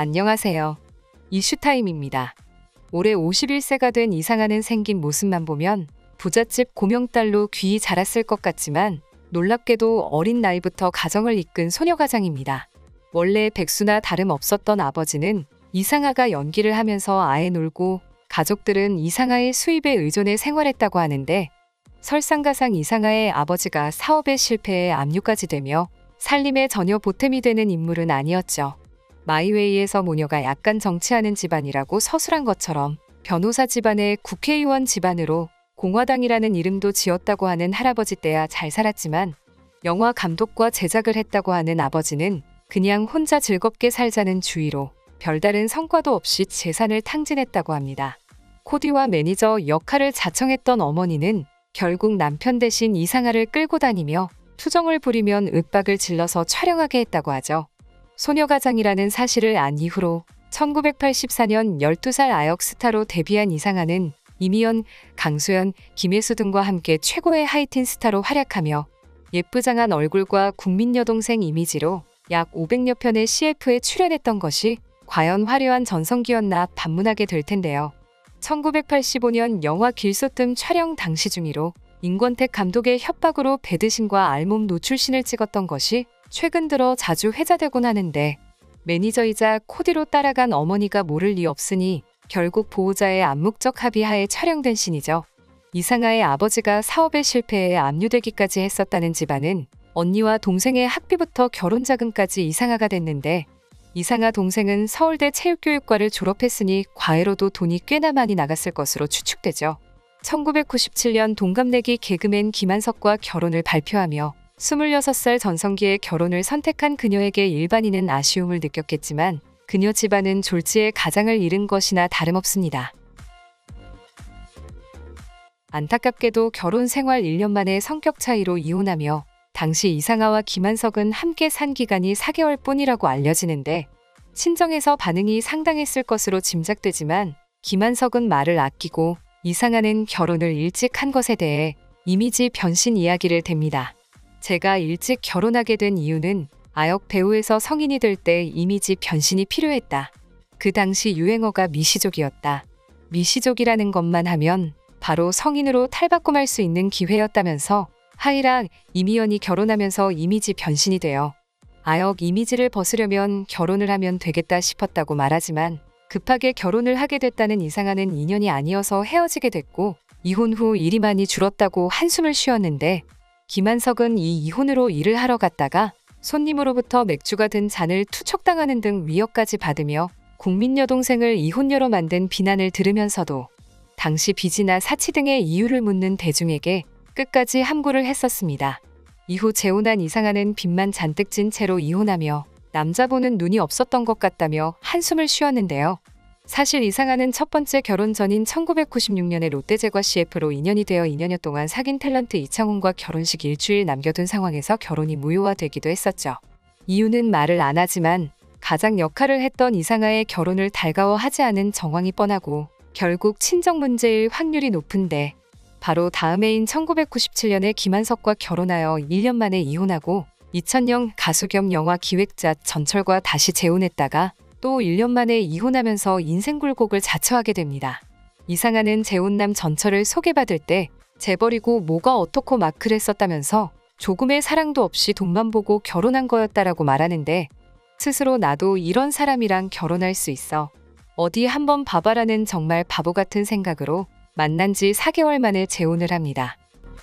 안녕하세요. 이슈타임입니다. 올해 51세가 된 이상하는 생긴 모습만 보면 부잣집 고명딸로 귀히 자랐을 것 같지만 놀랍게도 어린 나이부터 가정을 이끈 소녀가장입니다. 원래 백수나 다름없었던 아버지는 이상하가 연기를 하면서 아예 놀고 가족들은 이상하의 수입에 의존해 생활했다고 하는데 설상가상 이상하의 아버지가 사업에 실패해 압류까지 되며 살림에 전혀 보탬이 되는 인물은 아니었죠. 마이웨이에서 모녀가 약간 정치하는 집안이라고 서술한 것처럼 변호사 집안의 국회의원 집안으로 공화당이라는 이름도 지었다고 하는 할아버지 때야 잘 살았지만 영화 감독과 제작을 했다고 하는 아버지는 그냥 혼자 즐겁게 살자는 주의로 별다른 성과도 없이 재산을 탕진했다고 합니다. 코디와 매니저 역할을 자청했던 어머니는 결국 남편 대신 이상하를 끌고 다니며 투정을 부리면 윽박을 질러서 촬영하게 했다고 하죠. 소녀가장이라는 사실을 안 이후로 1984년 12살 아역 스타로 데뷔한 이상하는 이미연, 강수연, 김혜수 등과 함께 최고의 하이틴 스타로 활약하며 예쁘장한 얼굴과 국민 여동생 이미지로 약 500여 편의 CF에 출연했던 것이 과연 화려한 전성기였나 반문하게 될 텐데요. 1985년 영화 길소뜸 촬영 당시 중이로 임권택 감독의 협박으로 배드신과 알몸 노출신을 찍었던 것이 최근 들어 자주 회자되곤 하는데 매니저이자 코디로 따라간 어머니가 모를 리 없으니 결국 보호자의 암묵적 합의하에 촬영된 씬이죠. 이상하의 아버지가 사업에 실패해 압류되기까지 했었다는 집안은 언니와 동생의 학비부터 결혼 자금까지 이상하가 됐는데 이상하 동생은 서울대 체육교육과를 졸업했으니 과외로도 돈이 꽤나 많이 나갔을 것으로 추측되죠. 1997년 동갑내기 개그맨 김한석과 결혼을 발표하며 26살 전성기에 결혼을 선택한 그녀에게 일반인은 아쉬움을 느꼈겠지만 그녀 집안은 졸지에 가장을 잃은 것이나 다름없습니다. 안타깝게도 결혼 생활 1년 만에 성격 차이로 이혼하며 당시 이상하와 김한석은 함께 산 기간이 4개월 뿐이라고 알려지는데 친정에서 반응이 상당했을 것으로 짐작되지만 김한석은 말을 아끼고 이상하는 결혼을 일찍 한 것에 대해 이미지 변신 이야기를 댑니다. 제가 일찍 결혼하게 된 이유는 아역 배우에서 성인이 될 때 이미지 변신이 필요했다. 그 당시 유행어가 미시족이었다. 미시족이라는 것만 하면 바로 성인으로 탈바꿈할 수 있는 기회였다면서 하이랑 이미연이 결혼하면서 이미지 변신이 되어 아역 이미지를 벗으려면 결혼을 하면 되겠다 싶었다고 말하지만 급하게 결혼을 하게 됐다는 이상하는 인연이 아니어서 헤어지게 됐고 이혼 후 일이 많이 줄었다고 한숨을 쉬었는데 김한석은 이 이혼으로 일을 하러 갔다가 손님으로부터 맥주가 든 잔을 투척당하는 등 위협까지 받으며 국민 여동생을 이혼녀로 만든 비난을 들으면서도 당시 빚이나 사치 등의 이유를 묻는 대중에게 끝까지 함구를 했었습니다. 이후 재혼한 이상하는 빚만 잔뜩 진 채로 이혼하며 남자 보는 눈이 없었던 것 같다며 한숨을 쉬었는데요. 사실 이상하는 첫 번째 결혼 전인 1996년에 롯데제과 CF로 인연이 되어 2년여 동안 사귄 탤런트 이창훈과 결혼식 일주일 남겨둔 상황에서 결혼이 무효화되기도 했었죠. 이유는 말을 안 하지만 가장 역할을 했던 이상하의 결혼을 달가워하지 않은 정황이 뻔하고 결국 친정 문제일 확률이 높은데 바로 다음 해인 1997년에 김한석과 결혼하여 1년 만에 이혼하고 2000년 가수 겸 영화 기획자 전철과 다시 재혼했다가 또 1년 만에 이혼하면서 인생 굴곡을 자처하게 됩니다. 이상하는 재혼남 전철을 소개받을 때 재벌이고 뭐가 어떻고 막 그랬었다면서 조금의 사랑도 없이 돈만 보고 결혼한 거였다라고 말하는데 스스로 나도 이런 사람이랑 결혼할 수 있어. 어디 한번 봐봐라는 정말 바보 같은 생각으로 만난 지 4개월 만에 재혼을 합니다.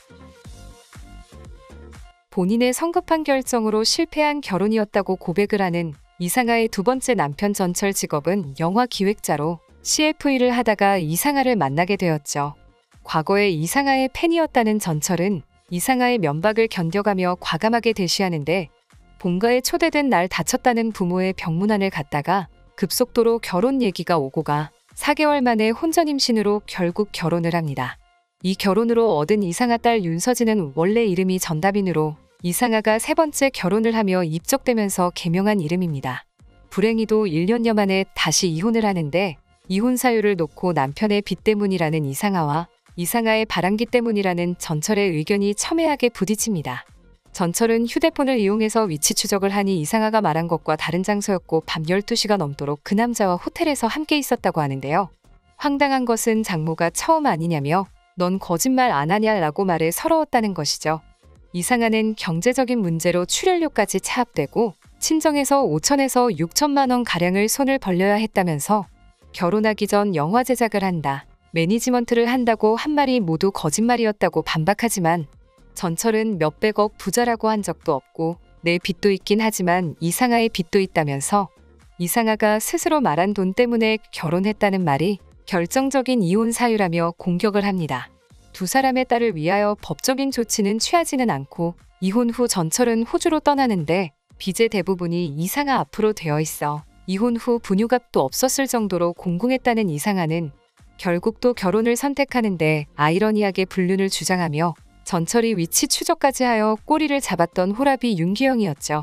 본인의 성급한 결정으로 실패한 결혼이었다고 고백을 하는 이상하의 두 번째 남편 전철 직업은 영화 기획자로 CF 일을 하다가 이상하를 만나게 되었죠. 과거에 이상하의 팬이었다는 전철은 이상하의 면박을 견뎌가며 과감하게 대시하는데 본가에 초대된 날 다쳤다는 부모의 병문안을 갔다가 급속도로 결혼 얘기가 오고 가 4개월 만에 혼전 임신으로 결국 결혼을 합니다. 이 결혼으로 얻은 이상하 딸 윤서진은 원래 이름이 전다빈으로 이상하가 세 번째 결혼을 하며 입적되면서 개명한 이름입니다. 불행히도 1년여 만에 다시 이혼을 하는데 이혼 사유를 놓고 남편의 빚 때문이라는 이상하와 이상하의 바람기 때문이라는 전철의 의견이 첨예하게 부딪힙니다. 전철은 휴대폰을 이용해서 위치 추적을 하니 이상아가 말한 것과 다른 장소였고 밤 12시가 넘도록 그 남자와 호텔에서 함께 있었다고 하는데요. 황당한 것은 장모가 처음 아니냐며 넌 거짓말 안 하냐라고 말해 서러웠다는 것이죠. 이상아는 경제적인 문제로 출연료까지 차압되고 친정에서 5천에서 6천만 원 가량을 손을 벌려야 했다면서 결혼하기 전 영화 제작을 한다, 매니지먼트를 한다고 한 말이 모두 거짓말이었다고 반박하지만 전철은 몇백억 부자라고 한 적도 없고 내 빚도 있긴 하지만 이상아의 빚도 있다면서 이상아가 스스로 말한 돈 때문에 결혼했다는 말이 결정적인 이혼 사유라며 공격을 합니다. 두 사람의 딸을 위하여 법적인 조치는 취하지는 않고 이혼 후 전철은 호주로 떠나는데 빚의 대부분이 이상아 앞으로 되어 있어 이혼 후 분유값도 없었을 정도로 공공했다는 이상아는 결국 또 결혼을 선택하는데 아이러니하게 불륜을 주장하며 전철이 위치 추적까지 하여 꼬리를 잡았던 호랍이 윤기영이었죠.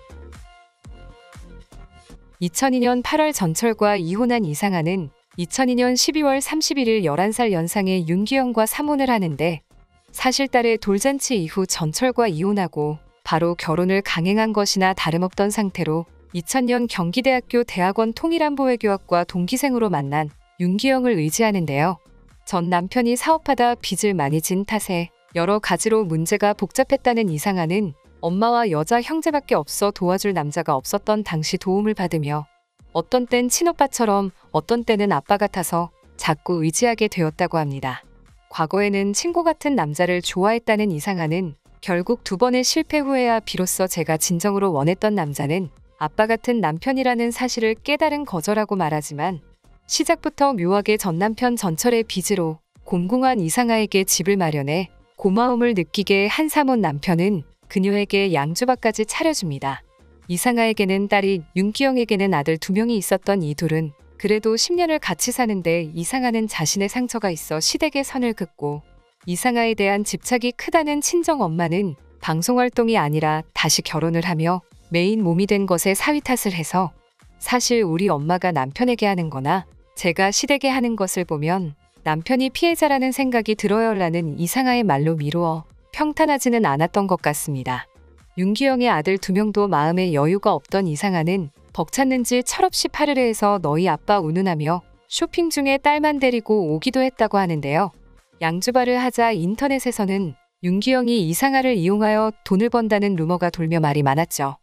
2002년 8월 전철과 이혼한 이상아는 2002년 12월 31일 11살 연상의 윤기영과 사혼을 하는데 사실 딸의 돌잔치 이후 전철과 이혼하고 바로 결혼을 강행한 것이나 다름없던 상태로 2000년 경기대학교 대학원 통일안보외교학과 동기생으로 만난 윤기영을 의지하는데요. 전 남편이 사업하다 빚을 많이 진 탓에 여러 가지로 문제가 복잡했다는 이상아는 엄마와 여자 형제밖에 없어 도와줄 남자가 없었던 당시 도움을 받으며 어떤 땐 친오빠처럼 어떤 때는 아빠 같아서 자꾸 의지하게 되었다고 합니다. 과거에는 친구 같은 남자를 좋아했다는 이상아는 결국 두 번의 실패 후에야 비로소 제가 진정으로 원했던 남자는 아빠 같은 남편이라는 사실을 깨달은 거절하고 말하지만 시작부터 묘하게 전 남편 전철의 빚으로 곤궁한 이상아에게 집을 마련해 고마움을 느끼게 한 사모님 남편은 그녀에게 양주밥까지 차려줍니다. 이상아에게는 딸이 윤기영에게는 아들 2명이 있었던 이 둘은 그래도 10년을 같이 사는데 이상아는 자신의 상처가 있어 시댁의 선을 긋고 이상아에 대한 집착이 크다는 친정 엄마는 방송활동이 아니라 다시 결혼을 하며 메인 몸이 된 것에 사위 탓을 해서 사실 우리 엄마가 남편에게 하는 거나 제가 시댁에 하는 것을 보면 남편이 피해자라는 생각이 들어요라는 이상아의 말로 미루어 평탄하지는 않았던 것 같습니다. 윤기영의 아들 2명도 마음에 여유가 없던 이상아는 벅찼는지 철없이 파르르해서 너희 아빠 운운하며 쇼핑 중에 딸만 데리고 오기도 했다고 하는데요. 양주바를 하자 인터넷에서는 윤기영이 이상아를 이용하여 돈을 번다는 루머가 돌며 말이 많았죠.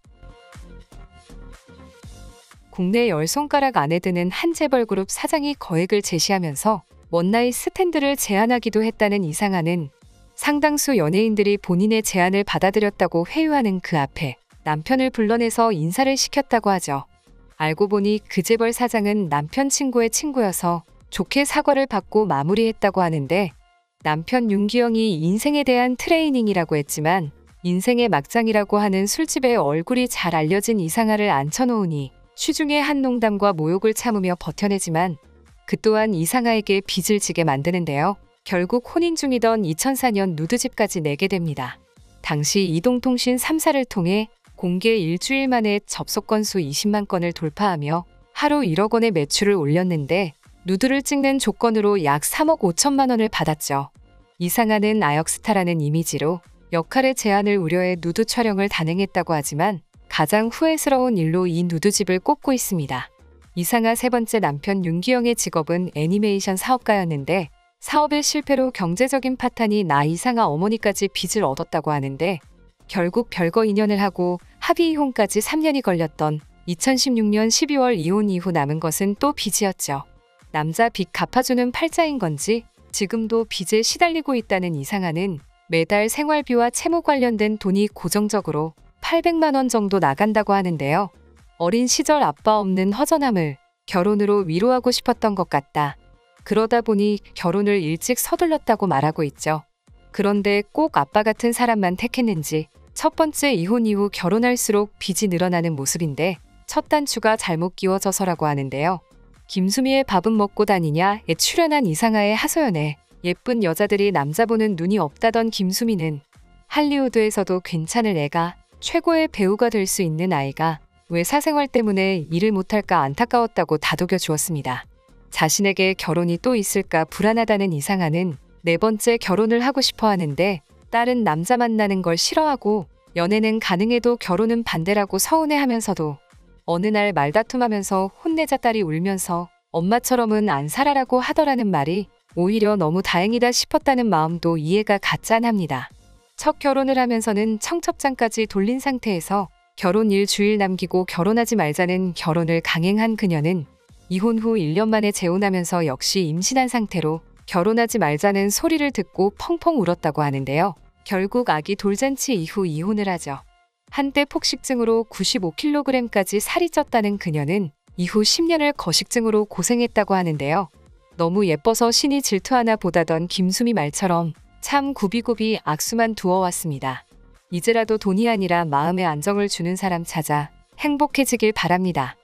국내 10손가락 안에 드는 한 재벌그룹 사장이 거액을 제시하면서 원나잇 스탠드를 제안하기도 했다는 이상아는 상당수 연예인들이 본인의 제안을 받아들였다고 회유하는 그 앞에 남편을 불러내서 인사를 시켰다고 하죠. 알고 보니 그 재벌 사장은 남편 친구의 친구여서 좋게 사과를 받고 마무리했다고 하는데 남편 윤기영이 인생에 대한 트레이닝이라고 했지만 인생의 막장이라고 하는 술집에 얼굴이 잘 알려진 이상아를 앉혀놓으니 취중의 한 농담과 모욕을 참으며 버텨내지만 그 또한 이상아에게 빚을 지게 만드는데요. 결국 혼인 중이던 2004년 누드집까지 내게 됩니다. 당시 이동통신 3사를 통해 공개 일주일 만에 접속 건수 20만 건을 돌파하며 하루 1억 원의 매출을 올렸는데 누드를 찍는 조건으로 약 3억 5천만 원을 받았죠. 이상아는 아역스타라는 이미지로 역할의 제안을 우려해 누드 촬영을 단행했다고 하지만 가장 후회스러운 일로 이 누드집을 꼽고 있습니다. 이상아 세 번째 남편 윤기영의 직업은 애니메이션 사업가였는데 사업의 실패로 경제적인 파탄이 나 이상아 어머니까지 빚을 얻었다고 하는데 결국 별거 인연을 하고 합의 이혼까지 3년이 걸렸던 2016년 12월 이혼 이후 남은 것은 또 빚이었죠. 남자 빚 갚아주는 팔자인 건지 지금도 빚에 시달리고 있다는 이상아는 매달 생활비와 채무 관련된 돈이 고정적으로 800만 원 정도 나간다고 하는데요. 어린 시절 아빠 없는 허전함을 결혼으로 위로하고 싶었던 것 같다. 그러다 보니 결혼을 일찍 서둘렀다고 말하고 있죠. 그런데 꼭 아빠 같은 사람만 택했는지 첫 번째 이혼 이후 결혼할수록 빚이 늘어나는 모습인데 첫 단추가 잘못 끼워져서라고 하는데요. 김수미의 밥은 먹고 다니냐에 출연한 이상아의 하소연에 예쁜 여자들이 남자 보는 눈이 없다던 김수미는 할리우드에서도 괜찮을 애가 최고의 배우가 될 수 있는 아이가 왜 사생활 때문에 일을 못할까 안타까웠다고 다독여 주었습니다. 자신에게 결혼이 또 있을까 불안하다는 이상아는 네 번째 결혼을 하고 싶어 하는데 딸은 남자 만나는 걸 싫어하고 연애는 가능해도 결혼은 반대라고 서운해하면서도 어느 날 말다툼하면서 혼내자 딸이 울면서 엄마처럼은 안 살아라고 하더라는 말이 오히려 너무 다행이다 싶었다는 마음도 이해가 가짠합니다. 첫 결혼을 하면서는 청첩장까지 돌린 상태에서 결혼 일주일 남기고 결혼하지 말자는 결혼을 강행한 그녀는 이혼 후 1년 만에 재혼하면서 역시 임신한 상태로 결혼하지 말자는 소리를 듣고 펑펑 울었다고 하는데요. 결국 아기 돌잔치 이후 이혼을 하죠. 한때 폭식증으로 95kg까지 살이 쪘다는 그녀는 이후 10년을 거식증으로 고생했다고 하는데요. 너무 예뻐서 신이 질투하나 보다던 김수미 말처럼 참 굽이굽이 악수만 두어왔습니다. 이제라도 돈이 아니라 마음의 안정을 주는 사람 찾아 행복해지길 바랍니다.